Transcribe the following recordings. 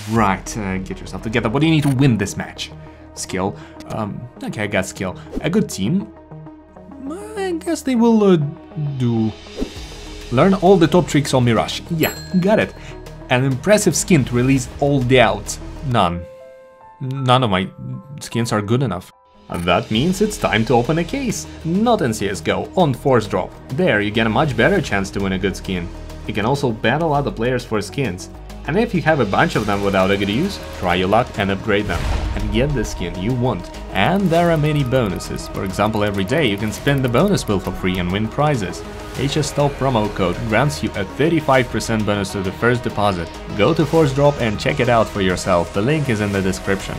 Right, get yourself together. What do you need to win this match? Skill. Okay, I got skill. A good team. I guess they will do... Learn all the top tricks on Mirage. Yeah, got it. An impressive skin to release all doubts. None. None of my skins are good enough. And that means it's time to open a case. Not in CSGO, on Force Drop. There you get a much better chance to win a good skin. You can also battle other players for skins. And if you have a bunch of them without a good use, try your luck and upgrade them. And get the skin you want. And there are many bonuses. For example, every day you can spin the bonus wheel for free and win prizes. HSTOP promo code grants you a 35% bonus to the first deposit. Go to Force Drop and check it out for yourself. The link is in the description.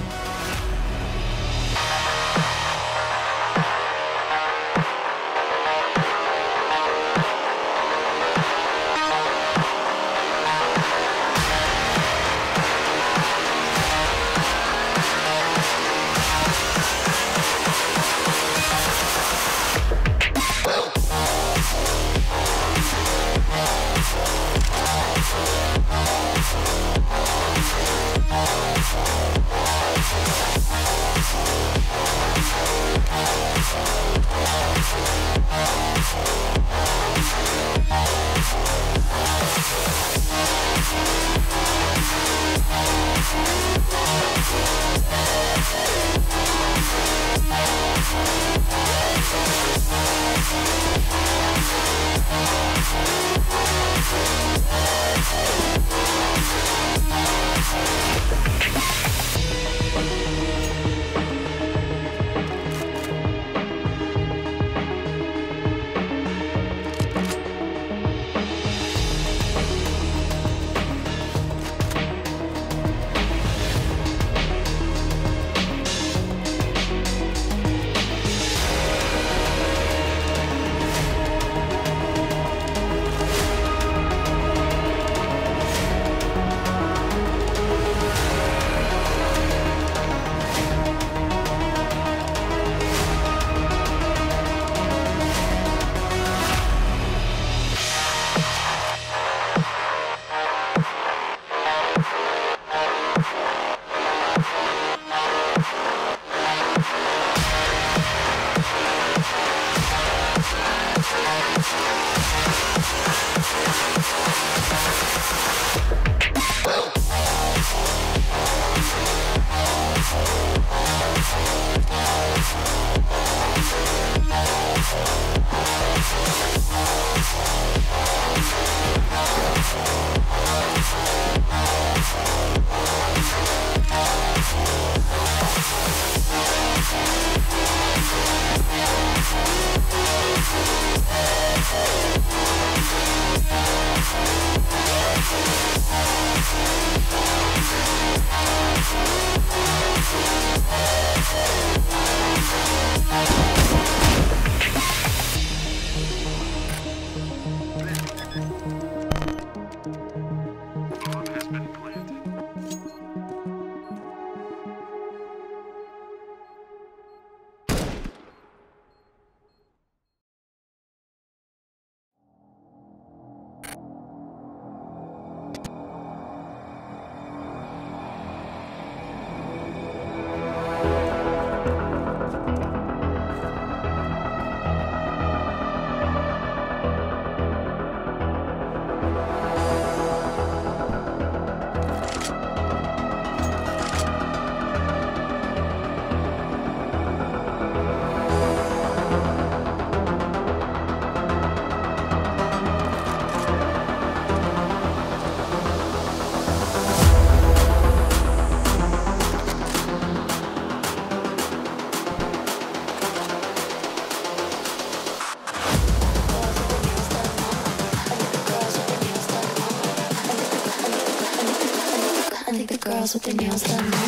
girls with their nails done now.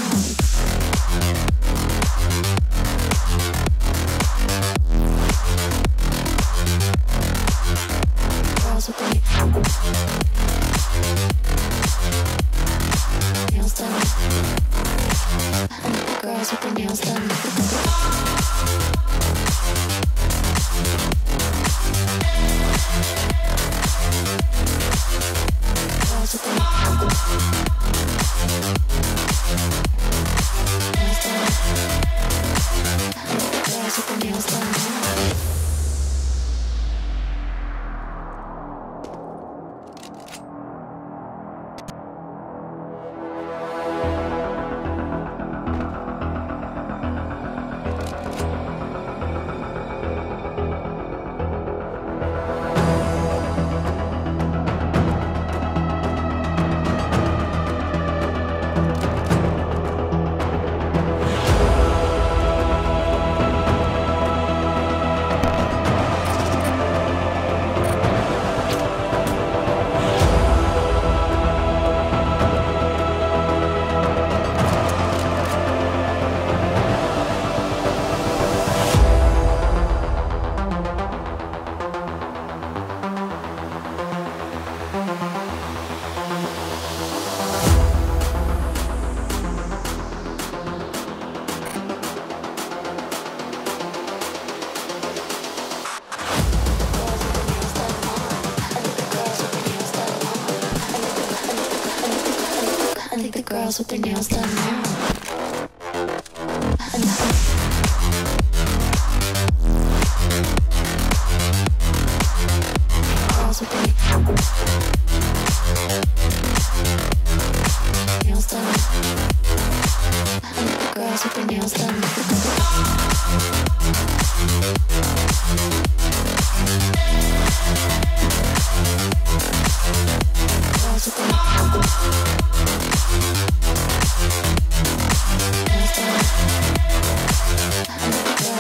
Girls with their nails done. Girls with their nails done. Girls with their I think the girls with their nails done now. Girls with their nails done. I think the girls with their nails done. Girls with their nails done.